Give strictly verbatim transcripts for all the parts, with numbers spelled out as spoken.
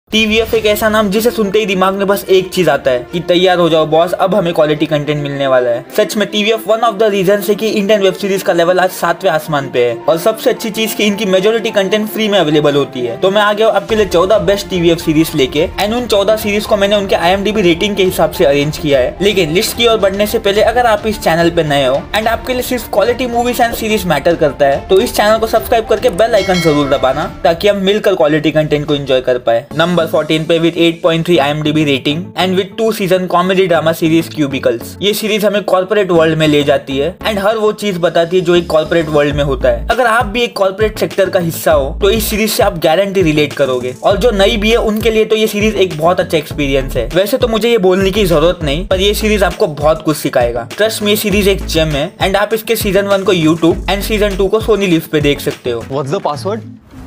TVF एक ऐसा नाम जिसे सुनते ही दिमाग में बस एक चीज आता है कि तैयार हो जाओ बॉस, अब हमें क्वालिटी कंटेंट मिलने वाला है। सच में TVF one of the reason है कि इंडियन वेब सीरीज का लेवल आज सातवें आसमान पे है और सबसे अच्छी चीज की इनकी मेजोरिटी कंटेंट फ्री में अवेलेबल होती है। तो मैं आ गया हूँ आपके लिए चौदह बेस्ट टीवीएफ सीरीज लेके एंड उन चौदह सीरीज को मैंने उनके आईएमडीबी रेटिंग के हिसाब से अरेंज किया है। लेकिन लिस्ट की ओर बढ़ने से पहले अगर आप इस चैनल पे नए हो एंड आपके लिए सिर्फ quality movies and series matter करता है तो इस चैनल को सब्सक्राइब करके बेल आइकन जरूर दबाना ताकि हम मिलकर क्वालिटी कंटेंट को एंजॉय कर पाए। नंबर फोर्टीन पे with eight point three IMDb rating and with two season comedy drama series cubicles. ये सीरीज हमें कॉर्पोरेट वर्ल्ड में ले जाती है एंड हर वो चीज बताती है जो एक कॉर्पोरेट वर्ल्ड में होता है। अगर आप भी एक कॉर्पोरेट सेक्टर का हिस्सा हो तो इस सीरीज से आप गारंटी रिलेट करोगे और जो नई भी है उनके लिए तो ये सीरीज एक बहुत अच्छा एक्सपीरियंस है। वैसे तो मुझे ये बोलने की जरूरत नहीं, पर ये सीरीज आपको बहुत कुछ सिखाएगा। ट्रस्ट में ये सीरीज एक जेम है एंड आप इसके सीजन वन को यूट्यूब एंड सीजन टू को सोनी लिव पे देख सकते हो। What's the password?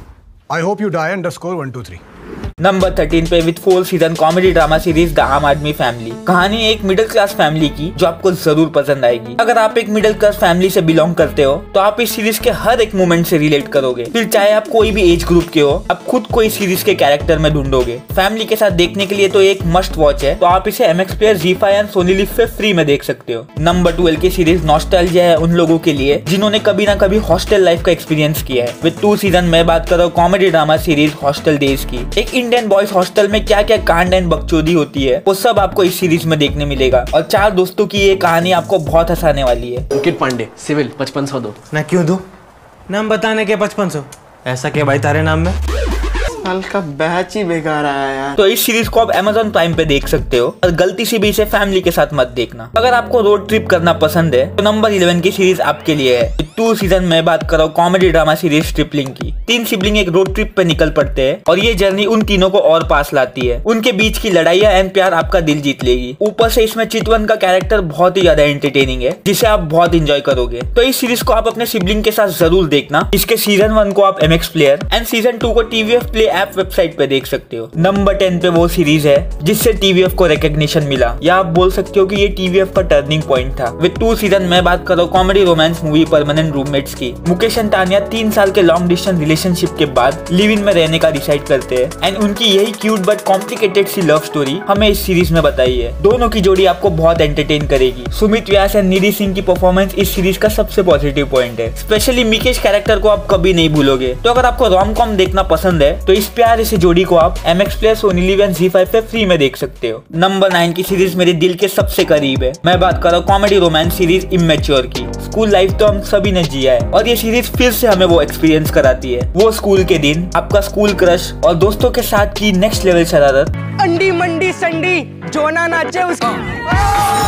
I hope you die underscore one two three. Number thirteen पे with four season comedy drama series the Aam Aadmi family. कहानी एक मिडिल क्लास फैमिली की जो आपको जरूर पसंद आएगी। अगर आप एक मिडिल क्लास फैमिली से बिलोंग करते हो तो आप इस सीरीज के हर एक मोमेंट से रिलेट करोगे। फिर चाहे आप कोई भी एज ग्रुप के हो, आप खुद को इस सीरीज के कैरेक्टर में ढूंढोगे। फैमिली के साथ देखने के लिए तो एक मस्ट वॉच है, तो आप इसे MX player, Zee five and Sony LIV पे फ्री में देख सकते हो। नंबर ट्वेल्व की सीरीज नॉस्टैल्जिया है उन लोगों के लिए जिन्होंने कभी ना कभी हॉस्टल लाइफ का एक्सपीरियंस किया है। विद टू सीजन मैं बात कर रहा हूँ comedy drama series hostel days की। एक इंडियन बॉयज हॉस्टल में क्या क्या कांड एंड बकचोदी होती है वो सब आपको इस सीरीज में देखने मिलेगा और चार दोस्तों की ये कहानी आपको बहुत हंसाने वाली है। अंकित पांडे, सिविल पचपन सौ दो। मैं क्यों दूं? नाम बताने के पचपन सौ। ऐसा क्या भाई तारे नाम में? साल का बैच ही बेकार आया यार। तो इस सीरीज को आप अमेज़न प्राइम पे देख सकते हो और गलती से भी इसे फैमिली के साथ मत देखना। अगर आपको रोड ट्रिप करना पसंद है तो नंबर इलेवन की सीरीज आपके लिए है। टू सीजन में बात कर रहा हूँ कॉमेडी ड्रामा सीरीज स्ट्रिपलिंग की। तीन सिबलिंग एक रोड ट्रिप पे निकल पड़ते हैं और ये जर्नी उन तीनों को और पास लाती है। उनके बीच की लड़ाइयाँ एंड प्यार आपका दिल जीत लेगी। ऊपर से इसमें चितवन का कैरेक्टर बहुत ही ज्यादा एंटरटेनिंग है जिसे आप बहुत इंजॉय करोगे। तो इस सीरीज को आप अपने सिबलिंग के साथ जरूर देखना। इसके सीजन वन को आप MX player and season two को टीवीएफ प्ले ऐप वेबसाइट पे देख सकते हो। नंबर टेन पे वो सीरीज है जिससे टीवीएफ को रिकॉग्निशन मिला या आप बोल सकते हो कि ये टीवीएफ का टर्निंग पॉइंट था। विद टू सीजन मैं बात कर रहा हूँ comedy romance movie permanent roommates की। मुकेश एंड तानिया तीन साल के लॉन्ग डिस्टेंस रिलेशनशिप के बाद लिव इन में रहने का डिसाइड करते हैं एंड उनकी यही क्यूट बट कॉम्प्लिकेटेड सी लव स्टोरी हमें इस सीरीज में बताई है। दोनों की जोड़ी आपको बहुत एंटरटेन करेगी। सुमित व्यास एंड निधि सिंह की परफॉर्मेंस इस सीरीज का सबसे पॉजिटिव पॉइंट है। स्पेशली मिकेश कैरेक्टर को आप कभी नहीं भूलोगे। तो अगर आपको रोम कॉम देखना पसंद है तो इस प्यारे से जोड़ी को आप MX player, Sony LIV and Zee five पे फ्री में देख सकते हो। नंबर नाइन की सीरीज मेरे दिल के सबसे करीब है। मैं बात कर रहा हूँ कॉमेडी रोमांस सीरीज इमेच्योर की। स्कूल लाइफ तो हम सभी ने जिया है और ये सीरीज फिर से हमें वो एक्सपीरियंस कराती है। वो स्कूल के दिन, आपका स्कूल क्रश और दोस्तों के साथ की नेक्स्ट लेवल शरारत। अंडी मंडी संडी जो ना नाचे उसकी,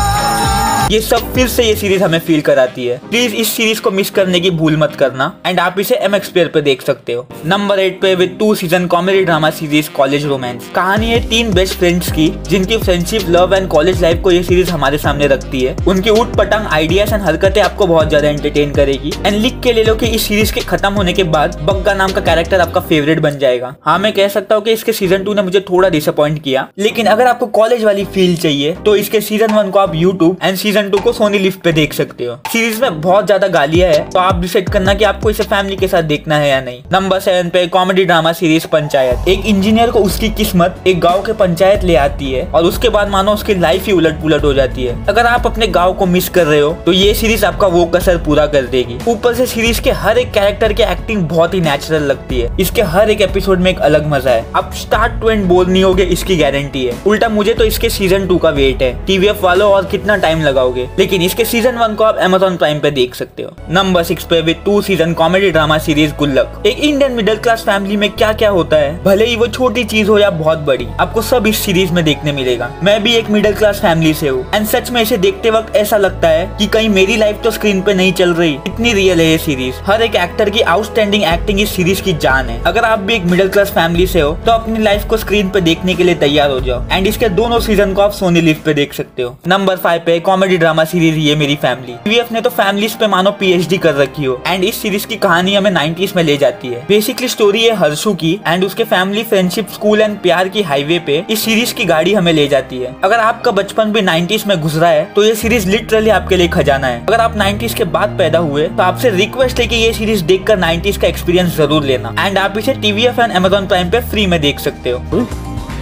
ये सब फिर से ये सीरीज हमें फील कराती है। प्लीज इस सीरीज को मिस करने की भूल मत करना एंड आप इसे एमएक्स प्लेयर पे देख सकते हो। नंबर एट पे with two season comedy drama series college romance. कहानी है तीन बेस्ट फ्रेंड्स की जिनकी friendship, love and college life को ये सीरीज हमारे सामने रखती है। उनकी उठ पटांग आइडियाज एंड हरकतें आपको बहुत ज्यादा एंटरटेन करेगी एंड लिख के ले लो कि इस सीरीज के खत्म होने के बाद बग्गा नाम का कैरेक्टर आपका फेवरेट बन जाएगा। हाँ, मैं कह सकता हूँ कि इसके सीजन टू ने मुझे थोड़ा डिसअपॉइंट किया, लेकिन अगर आपको कॉलेज वाली फील चाहिए तो इसके सीजन वन को आप यूट्यूब एंड सीजन टू को सोनी लिव पे देख सकते हो। सीरीज में बहुत ज्यादा गालियां है तो आप डिसाइड करना कि आपको इसे फैमिली के साथ देखना है या नहीं। नंबर सेवन पे कॉमेडी ड्रामा सीरीज पंचायत। एक इंजीनियर को उसकी किस्मत एक गांव के पंचायत ले आती है और उसके बाद मानो उसकी लाइफ ही उलट पुलट हो जाती है। अगर आप अपने गांव को मिस कर रहे हो तो ये सीरीज आपका वो कसर पूरा कर देगी। ऊपर से सीरीज के हर एक कैरेक्टर की एक्टिंग बहुत ही नेचुरल लगती है। इसके हर एक एपिसोड में एक अलग मजा है। आप स्टार्ट टू एंड बोर नहीं होगे, इसकी गारंटी है। उल्टा मुझे तो इसके सीजन टू का वेट है। टीवीएफ वालों और कितना टाइम लगाओगे, लेकिन इसके सीजन वन को आप अमेज़न प्राइम पे देख सकते हो। नंबर सिक्स पे with two season comedy drama series Gullak. एक इंडियन मिडिल क्लास फैमिली में क्या क्या होता है, भले ही वो छोटी चीज हो या बहुत बड़ी, आपको सब इस सीरीज में देखने मिलेगा। मैं भी एक मिडिल क्लास फैमिली से हूँ एंड सच में इसे देखते वक्त ऐसा लगता है कि कहीं मेरी लाइफ तो स्क्रीन पे नहीं चल रही। इतनी रियल है ये सीरीज। हर एक एक्टर की आउटस्टैंडिंग एक्टिंग इस सीरीज की जान है। अगर आप भी एक मिडिल क्लास फैमिली से हो तो अपनी लाइफ को स्क्रीन पे देखने के लिए तैयार हो जाओ एंड इसके दोनों सीजन को आप सोनी लिव पे देख सकते हो। नंबर फाइव पे comedy drama series Yeh Meri family. TVF ने तो फैमिलीज पे मानो पीएचडी कर रखी हो एंड इस सीरीज की कहानी हमें नाइंटीज़ में ले जाती है। बेसिकली स्टोरी है हर्षु की एंड उसके फैमिली, फ्रेंडशिप, स्कूल एंड प्यार की हाईवे पे इस सीरीज की गाड़ी हमें ले जाती है। अगर आपका बचपन भी नाइंटीज़ में गुजरा है तो ये सीरीज लिटरली आपके लिए खजाना है। अगर आप नाइंटीज़ के बाद पैदा हुए तो आपसे रिक्वेस्ट है कि ये सीरीज देखकर नाइंटीज़ का एक्सपीरियंस जरूर लेना एंड आप इसे टीवीएफ एंड अमेज़न प्राइम पे फ्री में देख सकते हो।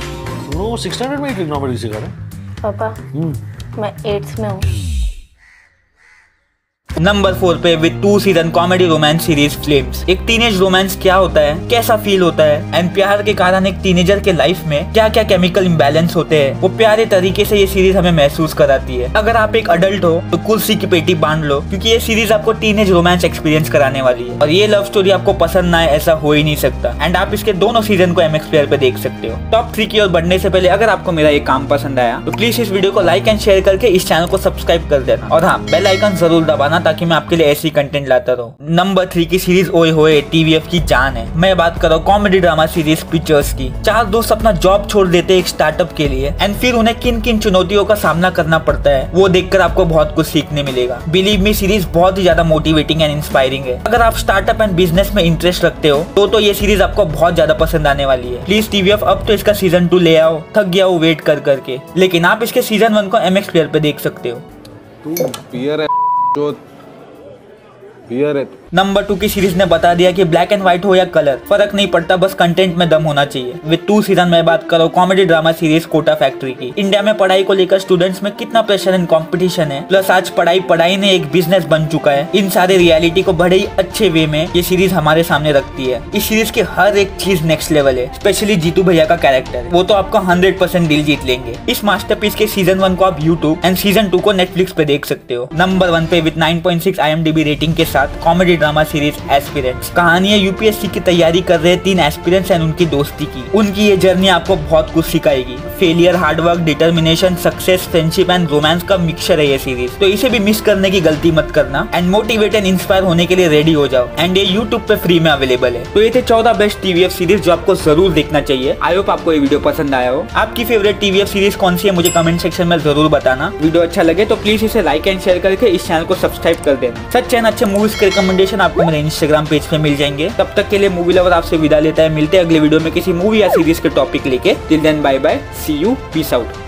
सुनो सिक्स हंड्रेड में ट्रिग्नोमेट्री सिखा रहे। पापा मैं एट्थ में हूँ। नंबर फोर पे with two season comedy romance series flames. एक टीनेज रोमांस क्या होता है, कैसा फील होता है एंड प्यार के कारण एक टीनेजर के लाइफ में क्या क्या केमिकल इम्बैलेंस होते हैं, वो प्यारे तरीके से ये सीरीज हमें महसूस कराती है। अगर आप एक अडल्ट हो तो कुर्सी की पेटी बांध लो, क्योंकि ये सीरीज आपको टीनेज रोमांस एक्सपीरियंस कराने वाली है। और ये लव स्टोरी आपको पसंद ना आए ऐसा हो ही नहीं सकता। एंड आप इसके दोनों सीजन को एमएक्स प्लेयर पे देख सकते हो। टॉप थ्री की ओर बढ़ने से पहले अगर आपको मेरा ये काम पसंद आया तो प्लीज इस वीडियो को लाइक एंड शेयर करके इस चैनल को सब्सक्राइब कर देना, और हाँ बेल आइकन जरूर दबाना ताकि मैं आपके लिए ऐसी कंटेंट लाता रहूं। नंबर थ्री की सीरीज ओए होए टीवीएफ की जान है। मैं बात कर रहा हूँ कॉमेडी ड्रामा सीरीज पिक्चर्स की। चार दोस्त अपना जॉब छोड़ देते हैं एक स्टार्टअप के लिए, एंड फिर उन्हें किन किन चुनौतियों का सामना करना पड़ता है वो देखकर आपको बहुत कुछ सीखने मिलेगा। बिलीव मी, सीरीज बहुत ही ज्यादा मोटिवेटिंग एंड इंस्पायरिंग है। अगर आप स्टार्टअप एंड बिजनेस में इंटरेस्ट रखते हो तो तो ये सीरीज आपको बहुत ज्यादा पसंद आने वाली है। प्लीज टीवीएफ अब तो इसका सीजन टू ले आओ, थक गया हूँ वेट कर करके। लेकिन आप इसके सीजन वन को एमएक्स प्लेयर पे देख सकते हो। तू पियर है जो पियर है। नंबर टू की सीरीज ने बता दिया कि ब्लैक एंड व्हाइट हो या कलर फर्क नहीं पड़ता, बस कंटेंट में दम होना चाहिए। विद टू सीजन में बात करो comedy drama series Kota factory की। इंडिया में पढ़ाई को लेकर स्टूडेंट्स में कितना प्रेशर एंड कंपटीशन है, प्लस आज पढ़ाई पढ़ाई ने एक बिजनेस बन चुका है। इन सारे रियलिटी को बड़े ही अच्छे वे में ये सीरीज हमारे सामने रखती है। इस सीरीज की हर एक चीज नेक्स्ट लेवल है, स्पेशली जीतू भैया का कैरेक्टर, वो तो आपका हंड्रेड परसेंट दिल जीत लेंगे। इस मास्टरपीस के सीजन वन को आप यूट्यूब एंड सीजन टू को नेटफ्लिक्स पे देख सकते हो। नंबर वन पे with nine point six I M D B rating के साथ कॉमेडी ड्रामा सीरीज एस्पिरेंट्स। कहानी है यूपीएससी की तैयारी कर रहे तीन एस्पिरेंट्स एंड उनकी दोस्ती की। उनकी ये जर्नी आपको बहुत कुछ सिखाएगी। Failure, hard work, determination, success, friendship and romance का मिक्सचर है ये सीरीज, तो इसे भी मिस करने की गलती मत करना। एंड मोटिवेट एंड इंस्पायर होने के लिए रेडी हो जाओ। एंड ये यूट्यूब पे फ्री में अवेलेबल है। तो ये थे चौदह बेस्ट टीवीएफ सीरीज जो आपको जरूर देखना चाहिए। आई होप आपको ये वीडियो पसंद आया हो। आपकी फेवरेट टीवीएफ सीरीज कौन सी है मुझे कमेंट सेक्शन में जरूर बताना। वीडियो अच्छा लगे तो प्लीज इसे लाइक एंड शेयर करके इस चैनल को सब्सक्राइब कर देना। सच एंड अच्छे मूवीज के रिकमेंडेशन आपको मेरे इंस्टाग्राम पेज पे मिल जाएंगे। तब तक के लिए मूवी लवर आपसे विदा लेता है। मिलते हैं अगले वीडियो में किसी मूवी या सीरीज के टॉपिक लेके। Till then bye bye, see you, peace out.